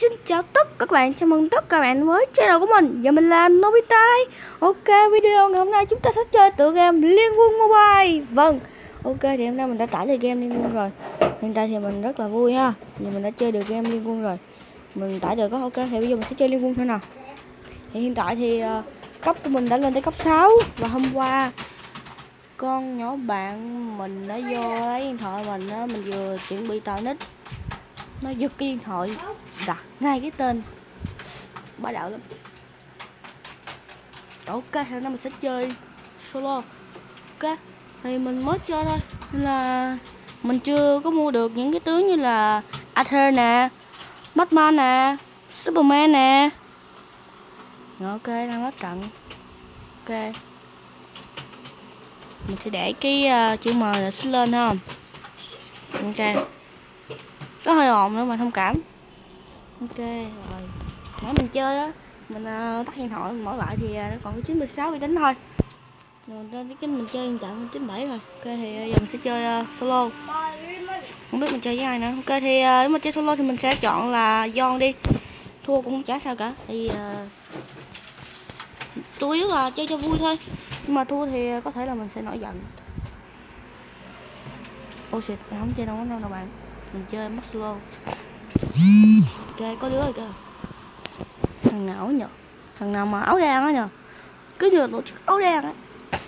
Xin chào tất cả các bạn, chào mừng tất cả các bạn với channel của mình. Và mình là Nobita đây. Ok, video ngày hôm nay chúng ta sẽ chơi tựa game Liên Quân Mobile. Vâng, ok thì hôm nay mình đã tải được game Liên Quân rồi. Hiện tại thì mình rất là vui ha, vì mình đã chơi được game Liên Quân rồi. Mình tải được đó, ok thì bây giờ mình sẽ chơi Liên Quân thế nào. Thì hiện tại thì cấp của mình đã lên tới cấp 6. Và hôm qua con nhỏ bạn mình đã vô lấy điện thoại mình á, mình vừa chuẩn bị tạo nick, nó giật cái điện thoại, đặt ngay cái tên bá đạo lắm. Ok, hôm nay mình sẽ chơi solo. Ok, thì mình mới chơi thôi nên là mình chưa có mua được những cái tướng như là Arthur nè, Batman nè, Superman nè. Ok, đang hết trận. Ok, mình sẽ để cái chữ M là xuống lên không? Ok, có hơi ồn nữa mà thông cảm. Ok rồi, nãy mình chơi á, mình tắt điện thoại mình mở lại thì nó còn có 96 uy tín thôi. Rồi trên cái mình chơi hiện tại 97 rồi. Ok thì giờ mình sẽ chơi solo. Không biết mình chơi với ai nữa. Ok thì nếu mà chơi solo thì mình sẽ chọn là John đi. Thua cũng không chả sao cả. Thì chủ yếu là chơi cho vui thôi. Nhưng mà thua thì có thể là mình sẽ nổi giận. Ôi shit, không chơi đâu đâu bạn. Mình chơi mất solo. Ok, có đứa rồi kìa. Thằng nào nhờ? Thằng nào mà áo đen á nhờ? Cứ như là tổ chức áo đen á.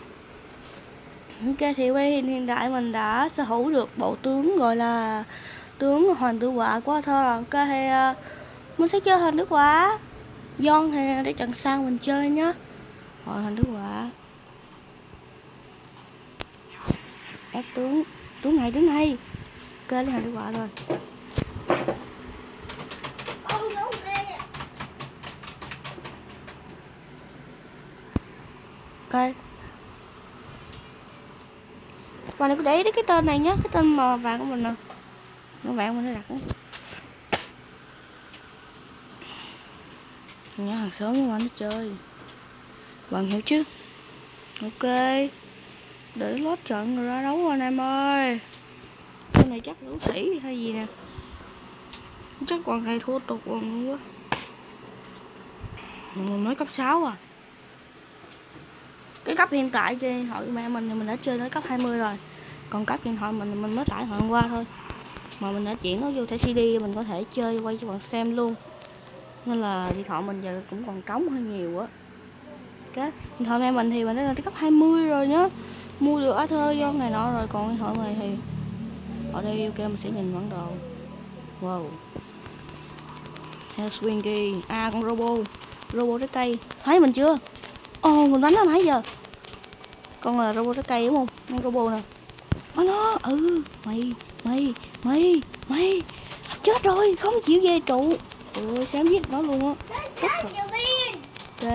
Ok thì hiện tại mình đã sở hữu được bộ tướng gọi là tướng Hoàng Tử Họa của Arthur rồi. Ok thì mình sẽ chơi Hoàng Tử Họa. John thì để trận sau mình chơi nhá. Rồi Hoàng Tử Họa. Ép tướng này Ok lấy Hoàng Tử Họa rồi. Ok, và này có để ý đến cái tên này nhé, cái tên mà vàng của mình nè, nó vàng mình đã đặt đó. Nhá, hàng xóm với anh nó chơi bạn hiểu chứ. Ok, để lót trận rồi ra đấu rồi anh em ơi. Cái này chắc đấu tỷ hay gì nè, chắc còn thầy thua tụt còn quá. Mình mới cấp 6 à. Cái cấp hiện tại trên điện thoại của mẹ mình thì mình đã chơi tới cấp 20 rồi. Còn cấp điện thoại mình mới tải hôm qua thôi. Mà mình đã chuyển nó vô thẻ CD, mình có thể chơi quay cho bạn xem luôn. Nên là điện thoại mình giờ cũng còn trống hơi nhiều á. Cái điện thoại mẹ mình thì mình đã lên tới cấp 20 rồi nhá. Mua được Arthur John này nọ rồi. Còn điện thoại này thì ở đây ok, mình sẽ nhìn bản đồ. Wow, Hell Swingy. À, con Robo trái cây. Thấy mình chưa? Ồ, mình đánh nó nãy giờ. Con là Robo trái cây đúng không? Con Robo nè. Nó mày chết rồi, không chịu về trụ. Ôi sao giết nó luôn á. Ok,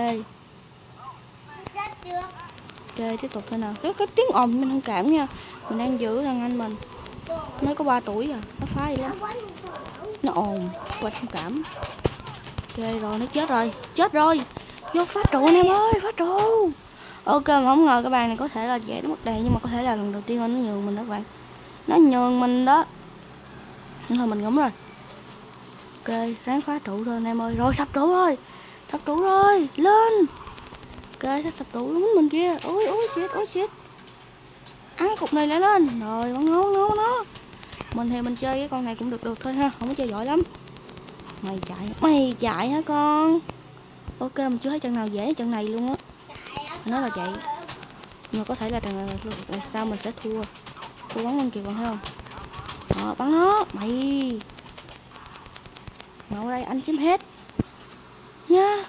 ok tiếp tục thôi nào. Cái tiếng ồn mình thông cảm nha, mình đang giữ thằng anh mình mới có 3 tuổi à, nó phá gì lắm, nó ồn quá thông cảm. Ok rồi, nó chết rồi, vô phá trụ anh em ơi, phá trụ. Ok mà không ngờ các bạn này có thể là dễ nó mất đèn, nhưng mà có thể là lần đầu tiên anh nó nhường mình đó các bạn, nó nhường mình đó. Nhưng thôi mình ngấm rồi. Ok, ráng phá trụ thôi anh em ơi. Rồi sập trụ rồi, lên. Ok, sắp sập trụ đúng mình kia. Ôi shit. Ăn cục này lại lên. Rồi bắn nó. Mình thì mình chơi cái con này cũng được thôi ha, không có chơi giỏi lắm. Mày chạy hả con? Ok, mình chưa thấy trận nào dễ trận này luôn á. Nó là chạy. Nhưng mà có thể là trận này sao mình sẽ thua. Cô bắn lên kìa, còn thấy không? Đó, bắn nó. Mày ngồi đây, anh chiếm hết nha.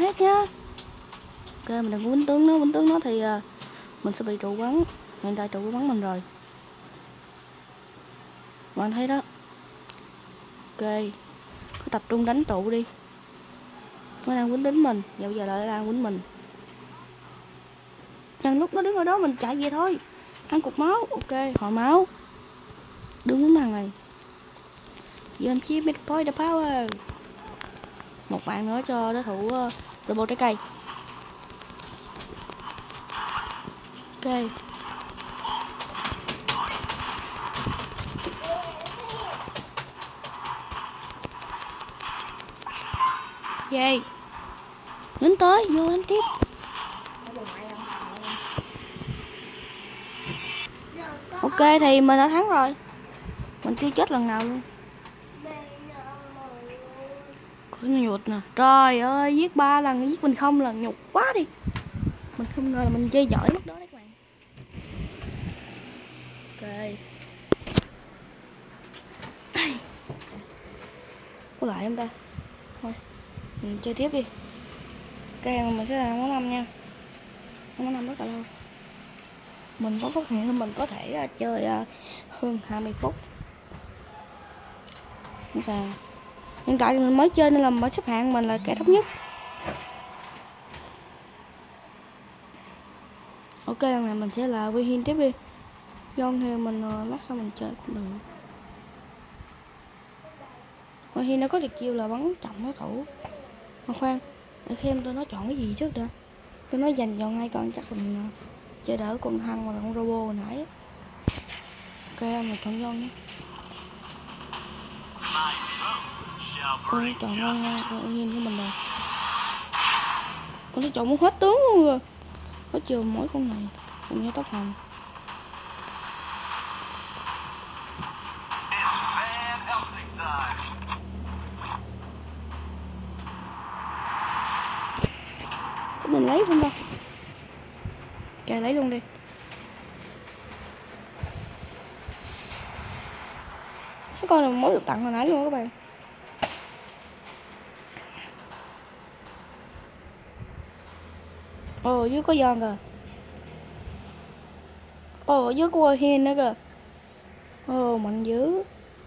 Ok, mình đừng có quýnh tướng nó thì mình sẽ bị trụ bắn. Hiện tại trụ bắn mình rồi, bạn thấy đó. Ok, cứ tập trung đánh trụ đi. Nó đang quýnh tính mình, giờ bây giờ lại đang quýnh mình. Chẳng lúc nó đứng ở đó mình chạy về thôi. Ăn cục máu. Ok, hồi máu. Đứng quýnh thằng này. Giờ anh chia midpoint the power. Một bạn nữa cho đối thủ robot trái cây. Ok, Ok. Đến tới, vô đánh tiếp. Ok thì mình đã thắng rồi. Mình chưa chết lần nào luôn. Có nhục nè. Trời ơi, giết 3 lần, giết mình không lần, nhục quá đi. Mình không ngờ là mình chơi giỏi lúc đó đấy các bạn. Ok. Có lại không ta? Thôi, mình chơi tiếp đi. Ok, mình sẽ làm món 5 nha. Món 5 rất là lâu. Mình có phát hiện là mình có thể chơi hơn 20 phút. Hiện tại mình mới chơi nên là mới xếp hạng mình là kẻ thấp nhất. Ok, lần này mình sẽ là quy hiên tiếp đi. Don theo mình lát sau mình chơi cũng được. Quy hiên nó có tuyệt chiêu là bắn chậm đối thủ. Mà khoan, để xem tôi nói chọn cái gì trước đã. Tôi nói dành chọn hai con chắc mình chơi đỡ con thăng hoặc là con robot hồi nãy. Ok, mình chọn Don nhé. Tôi chọn con Quy hiên của mình rồi. Con sẽ chọn muốn hết tướng luôn rồi. Có trừ mỗi con này cùng nhau tóc hồng. Mình lấy không đâu. Kệ lấy luôn đi. Cái con này mới được tặng hồi nãy luôn các bạn. Ồ, dưới có giòn kìa. Ồ, dưới có hiên nữa kìa. Ồ, mạnh dữ.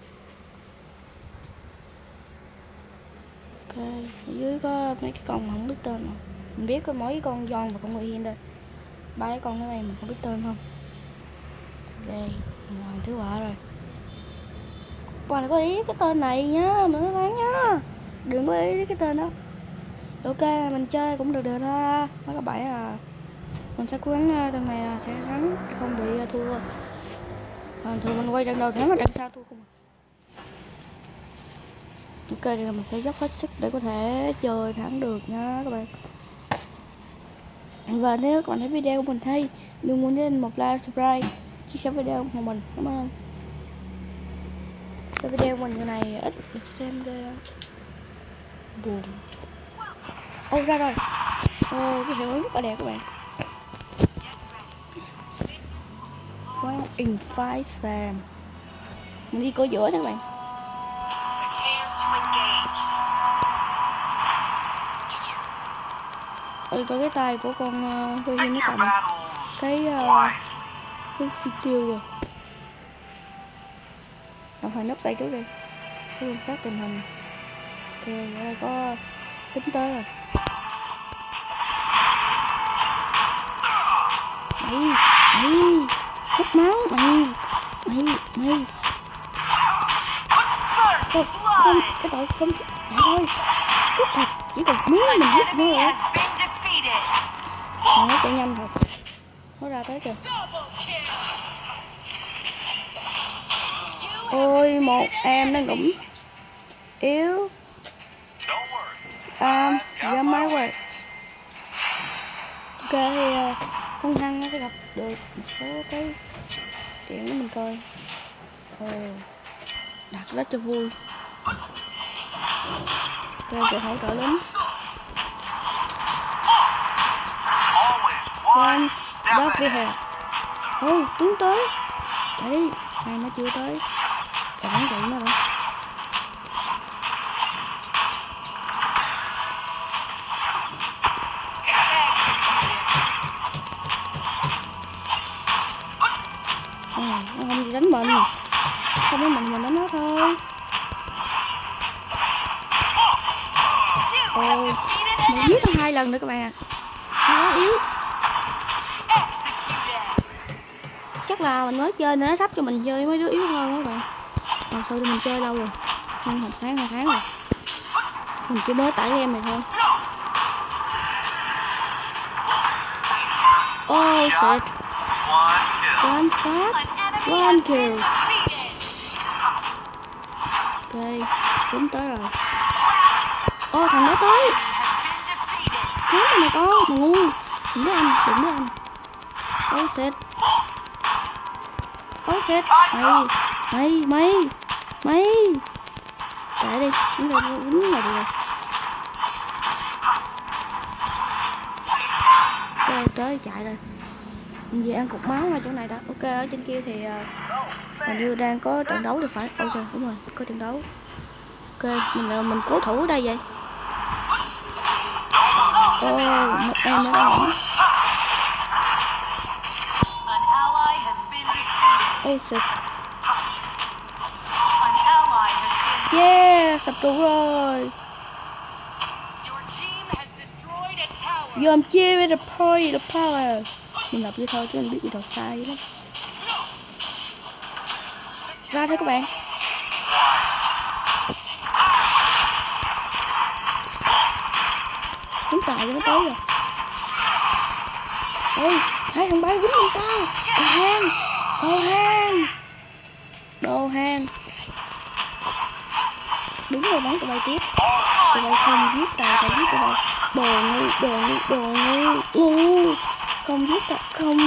Ok, ở dưới có mấy cái con mà không biết tên rồi. Mình biết có mỗi con giòn và con hiên đây. Ba cái con ở đây mình không biết tên không. Ok, mình làm thứ 3 rồi. Bạn đừng có ý cái tên này nhá, đừng có bán nhá. Đừng có ý cái tên đó. Ok, mình chơi cũng được được thôi. Mấy các bạn mình sẽ cố gắng trận này sẽ thắng, không bị thua. Thường mình quay trận đầu thắng, trận sau thua không. Ok, thì mình sẽ dốc hết sức để có thể chơi thắng được nha các bạn. Và nếu các bạn thấy video của mình hay, đừng quên nhấn một like, subscribe, chia sẻ video của mình. Cảm ơn. Cái video của mình như này ít được xem ghê. Buồn. Ô ra rồi. Ô, cái hiệu ứng rất là đẹp các bạn. Wow, invite Sam. Mình đi coi giữa nha các bạn. Ôi có cái tay của con Huy nó cầm cái phi tiêu rồi. Đồng thời nấp tay trước đi. Cái quan sát tình hình. Ok, ở đây có tính tới rồi. Mày hút máu mày. Không, cái tội không chạy thôi. Cút thật, chỉ cần muốn mình hút nữa rồi. Nó chạy nhanh thật. Nó ra tới kìa. Ôi một em đang đụng yếu. Ra máy quay. Ok thì con Hăng nó sẽ gặp được một số cái chuyện để mình coi. Đặt đó cho vui. Rồi sẽ hỗ trợ lính. One dog đi hè. Ô, tướng tới. Chạy đi. Này nó chưa tới. Còn bắn chạy nó rồi. Nó không đánh mình. Không đánh mình đánh nó thôi. Ôi, mình giết nó 2 lần nữa các bạn à. Nó yếu. Chắc là mình mới chơi nên nó sắp cho mình chơi mấy đứa yếu hơn các bạn. Thật sự mình chơi lâu rồi. Nhưng 1 tháng 2 tháng rồi. Mình chỉ mới tải game này thôi. Oh shit. One shot. One kill. Ok, đúng tới rồi. Ô thằng đó tới. Chết rồi mà con, mà ngu. Đừng đứa anh, đừng đứa anh. Oh shit. Oh shit. Mày. Chạy đi, đứng là được rồi. Ok, tới chạy rồi. Mình về ăn cục máu ngay chỗ này đó. Ok, ở trên kia thì hình như đang có trận đấu thì phải. Ok, đúng rồi, có trận đấu. Ok, mình cố thủ ở đây vậy. Một em nữa đó. Oh shit. Yeah, sập trụ rồi. Giờ em chia với the power. Mình đọc vậy thôi chứ mình biết gì đọc sai lắm. Ra thôi các bạn. Chúng tài cho nó tới rồi. Ôi, hai thằng bay quýnh lên tao. Đồ hang. Đúng rồi, bắn tụi bay tiếp. Tụi bay không giết tao giết tụi bay. Đồ ngu. Không giết tao.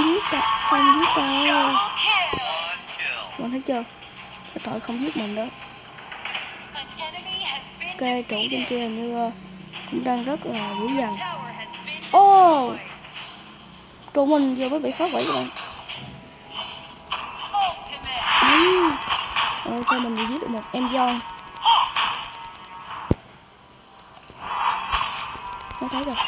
Bạn thấy chưa? Cái tội không giết mình đó. Ok, trụ bên kia như cũng đang rất là dữ dằn. Trụ mình vừa mới bị phá hủy các bạn. Ok, mình bị giết được một em John. Nó thấy rồi.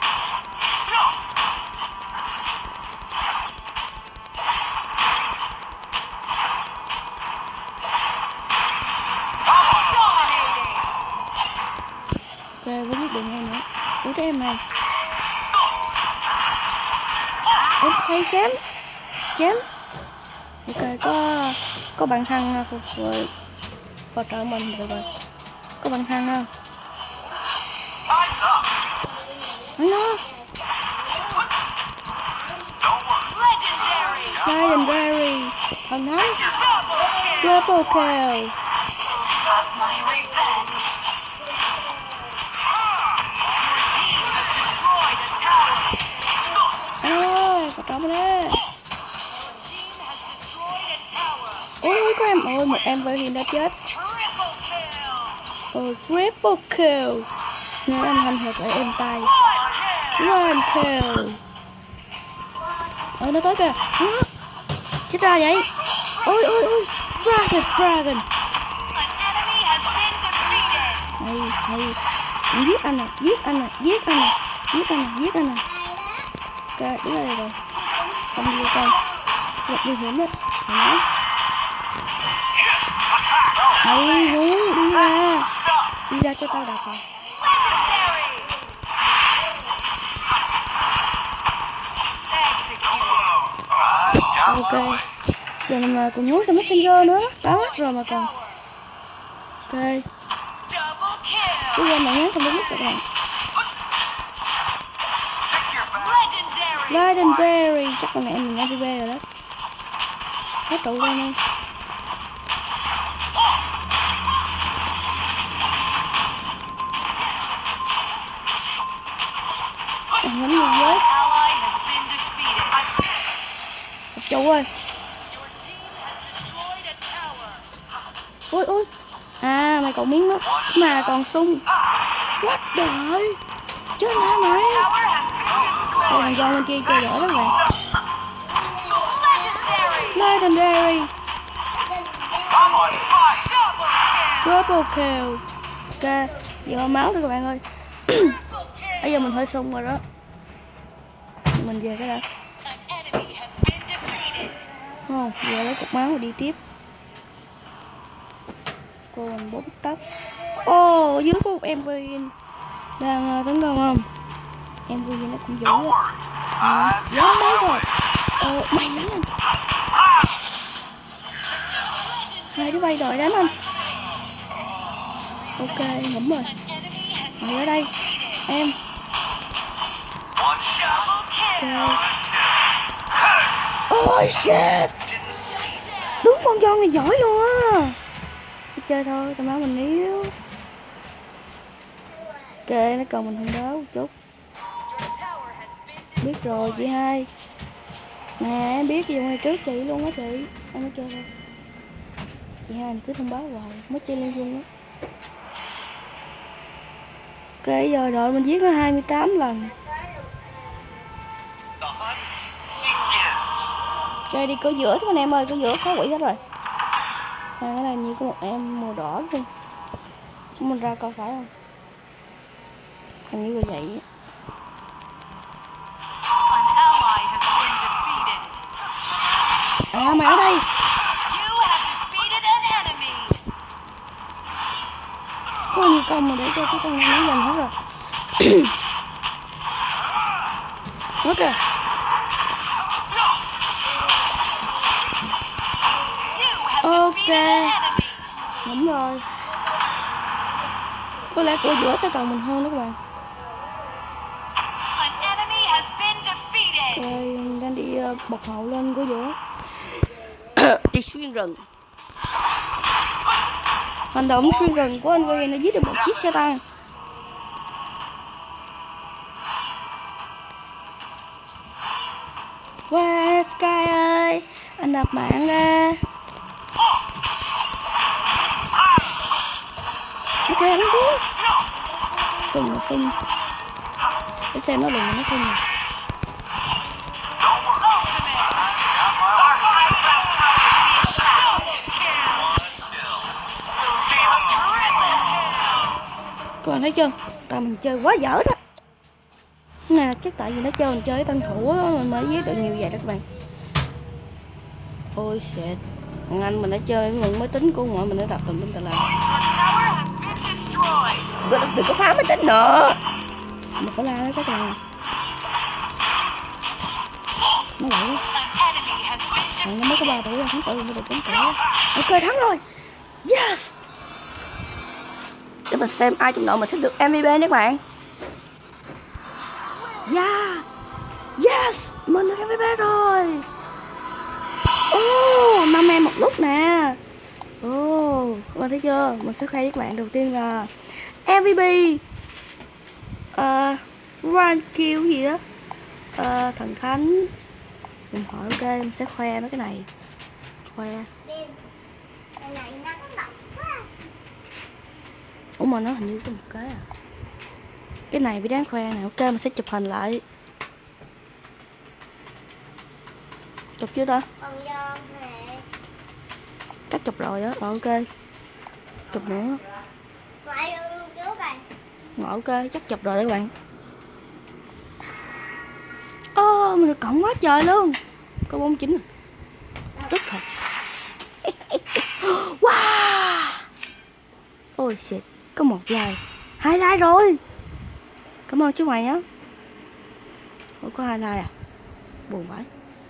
Ok, với giết được ngay nữa. Ủa cái em này. Ok, chém. Ok, có bạn thăng phục rồi. Hỗ trợ mình được rồi. Có bạn thăng không? Nó. Legendary. Thằng thắng. Triple kill. Có trộm đây. Ôi có em, một em vừa hiện đã chết. Triple kill. Nếu anh hành hợp lại em tay. One kill. Nó tới kìa. Chết ra vậy. Ôi. Dragon. Hay. Giết anh nè. Ok, đứng đây rồi. Không đi con. Gặp nguy hiểm đấy. Hay, đi ra cho tao đạp vào. Ok, giờ mình còn nhúng cái messenger nữa. Đó, rồi mà còn. Ok. Bây giờ mình nhắn không biết các bạn. Legendary. Chắc con này em mình đã đi về rồi đó. Hết trụ đây nè. Ngắm gì với. Sập trụ ơi. Ôi. À mày còn miếng đó mà còn sung. What the hell? Chết hả mày? Thằng John bên kia chơi giỏi lắm bạn. Legendary. Triple kill. Ok, giờ máu rồi các bạn ơi. Bây giờ mình hơi sung rồi đó. Mình về cái đã. Giờ lấy cục máu rồi đi tiếp. Cô mình 4 tấc. Dưới có một em Vin đang tấn công không? Em Vin nó cũng dữ á. Dám đấy rồi. Mày đánh anh. Hai đứa bay đòi đánh anh. Ok, ngủm rồi. Mày ở đây. Em. Oh shit. Đúng con John này giỏi luôn á. Chơi thôi, tao máu mình yếu. nó cần mình thông báo một chút. Biết rồi chị hai. Nè em biết dùng này trước chị luôn á chị. Em mới chơi thôi. Chị hai cứ thông báo hoài mới chơi liên luôn á. Ok giờ đội mình giết nó 28 lần. Chơi đi cửa giữa thôi anh em ơi, cửa giữa có quỷ hết rồi. Cái này như có một em màu đỏ luôn. Chúng mình ra coi phải không? Hình như là vậy. À mày ở đây. Có nhiều con mà để cho cái con này nó dần hết rồi. Nó kìa. Ok. Đúng rồi. Có lẽ cửa giữa sẽ cần mình hơn đó các bạn. Rồi đang đi bật hậu lên cửa giữa. Đi xuyên rừng. Hành động xuyên rừng của anh Huy nó giết được một chiếc xe tăng. Wow, Sky ơi, anh đập mạng ra. Ok, nó xuống. Từng là phun. Để xem nó đừng nó phun nè. Các bạn thấy chưa? Tại mình chơi quá dở đó. Nè, chắc tại vì nó chơi mình chơi với tân thủ á, mình mới giết được nhiều vậy đó các bạn. Ôi shit. Thằng anh mình đã chơi mượn máy tính của ngoại mình đã đặt tùm lum tà la. Đừng có phá máy tính nữa. Đừng có la đó các bạn. Nó lại đó. Thằng nó mới có 3 tuổi rồi, thắng tự mới được 4 tuổi. Ok thắng rồi. Yes. Để mình xem ai trong đội mình thích được MVP nhé các bạn. Yeah. Yes. Mình được MVP rồi. Oh, 5 em một lúc nè. Oh, các bạn thấy chưa? Mình sẽ khoe với các bạn đầu tiên là MVP Run Kill gì đó, Thần Khánh. Mình hỏi ok, mình sẽ khoe mấy cái này. Khoe. Ủa mà nó hình như có một cái à. Cái này mới đáng khoe nè. Ok, mình sẽ chụp hình lại. Chụp chưa ta? Chắc chụp rồi á. Rồi ok. Chụp nữa. Rồi ok, chắc chụp rồi đấy các bạn. Mình được cộng quá trời luôn. Có 49 à. Tức thật. Wow. Ôi shit, có một like. 2 like rồi. Cảm ơn chú mày nhé. Ủa có 2 like à? Buồn vãi.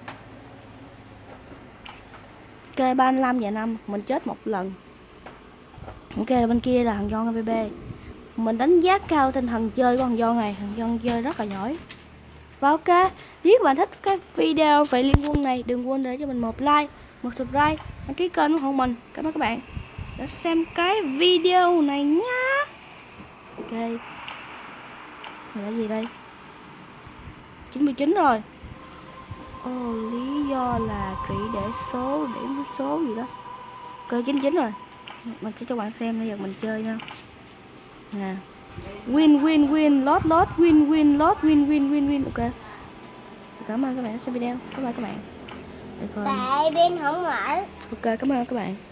Ok 35 và 5 mình chết một lần. Ok bên kia là thằng John MVP. Mình đánh giá cao tinh thần chơi của thằng John này. Thằng John chơi rất là giỏi. Và ok, nếu các bạn thích các video về Liên Quân này, đừng quên để cho mình một like, một subscribe, đăng ký kênh ủng hộ mình. Cảm ơn các bạn đã xem cái video này nhá. Ok. Này là gì đây? 99 rồi. Lý do là chỉ để số, điểm số gì đó. Ok 99 rồi. Mình sẽ cho bạn xem bây giờ mình chơi nha. Nè. Win, lot, win, lot, win. Ok. Cảm ơn các bạn đã xem video. Cảm ơn các bạn. Tại pin không mở. Ok, cảm ơn các bạn.